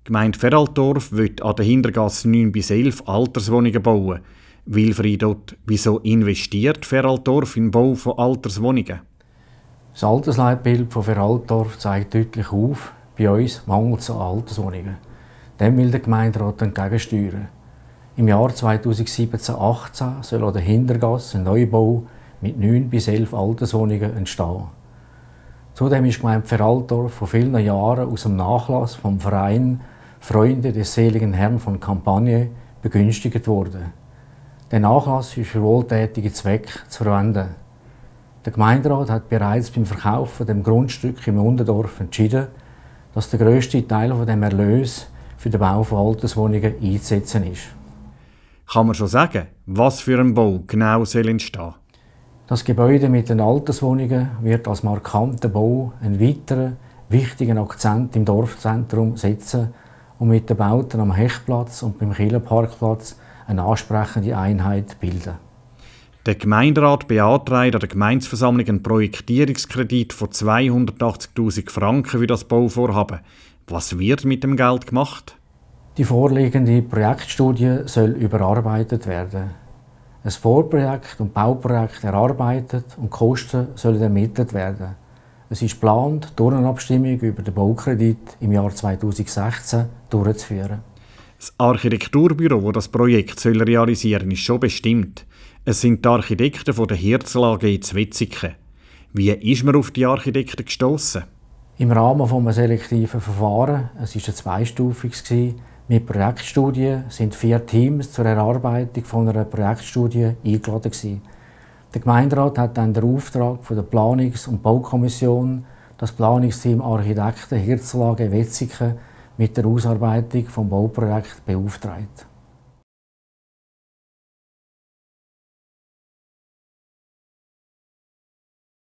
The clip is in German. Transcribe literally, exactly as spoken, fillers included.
Die Gemeinde Feraltorf will an der Hintergasse neun bis elf Alterswohnungen bauen. Wilfried Ott, wieso investiert Feraltorf in den Bau von Alterswohnungen? Das Altersleitbild von Feraltorf zeigt deutlich auf, bei uns mangelt es an Alterswohnungen. Dem will der Gemeinderat entgegensteuern. Im Jahr zweitausendsiebzehn achtzehn soll an der Hintergasse ein Neubau mit neun bis elf Alterswohnungen entstehen. Zudem ist die Gemeinde Feraltorf vor vielen Jahren aus dem Nachlass vom Verein Freunde des seligen Herrn von Campagne begünstigt worden. Der Nachlass ist für wohltätige Zwecke zu verwenden. Der Gemeinderat hat bereits beim Verkauf von dem Grundstück im Unterdorf entschieden, dass der grösste Teil von dem Erlös für den Bau von Alterswohnungen einzusetzen ist. Kann man schon sagen, was für ein Bau genau soll entstehen? Das Gebäude mit den Alterswohnungen wird als markanter Bau einen weiteren wichtigen Akzent im Dorfzentrum setzen und mit den Bauten am Hechtplatz und beim Kirchenparkplatz eine ansprechende Einheit bilden. Der Gemeinderat beantragt an der Gemeindeversammlung einen Projektierungskredit von zweihundertachtzigtausend Franken für das Bauvorhaben. Was wird mit dem Geld gemacht? Die vorliegende Projektstudie soll überarbeitet werden. Ein Vorprojekt und Bauprojekt erarbeitet und die Kosten sollen ermittelt werden. Es ist geplant, durch eine Abstimmung über den Baukredit im Jahr zweitausendsechzehn durchzuführen. Das Architekturbüro, das das Projekt soll realisieren soll, ist schon bestimmt. Es sind die Architekten von der Hirzel A G in Wetzikon. Wie ist man auf die Architekten gestossen? Im Rahmen eines selektiven Verfahrens, es war ein zweistufiges, mit Projektstudien sind vier Teams zur Erarbeitung von einer Projektstudie eingeladen gewesen. Der Gemeinderat hat dann den Auftrag von der Planungs- und Baukommission, das Planungsteam Architekten Hirzel A G Wetzikon mit der Ausarbeitung des Bauprojekts beauftragt.